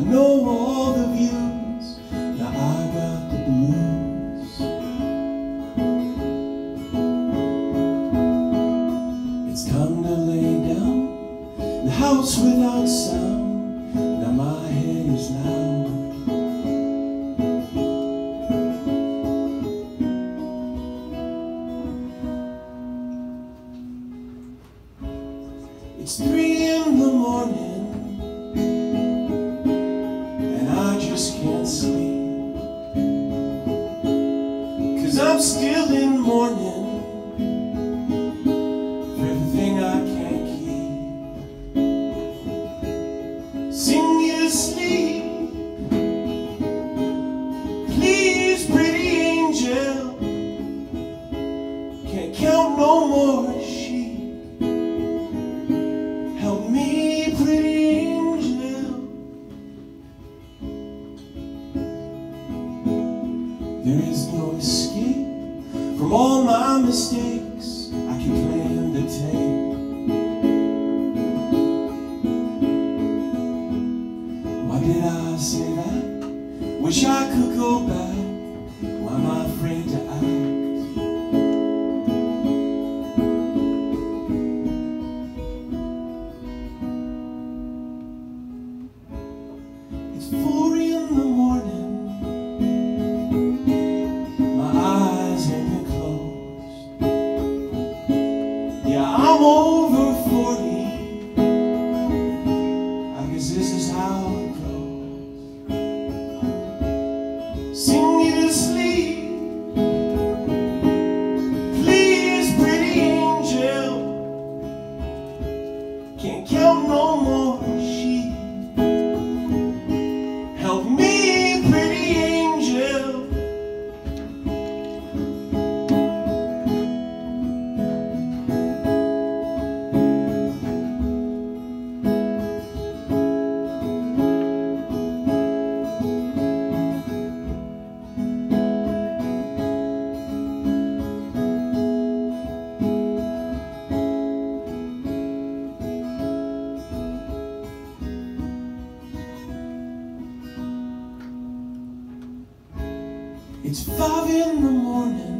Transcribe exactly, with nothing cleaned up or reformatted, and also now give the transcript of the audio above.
know all the views, now I got the blues. It's time to lay down, the house without sound, now my head is loud. It's three in the morning, and I just can't sleep, 'cause I'm still in mourning for everything I can't keep. Sing you to sleep, please, pretty angel, can't count no more sheep. Help me, pretty angel. There is no escape from all my mistakes I can plan to take. Why did I say that? Wish I could go back. Why am I afraid to act? It's four in the morning, my eyes have been closed. Yeah, I'm over forty, I guess this is how it goes. Sing me to sleep, please, pretty angel, can't count no more sheep. Help me, pretty angel. It's five in the morning,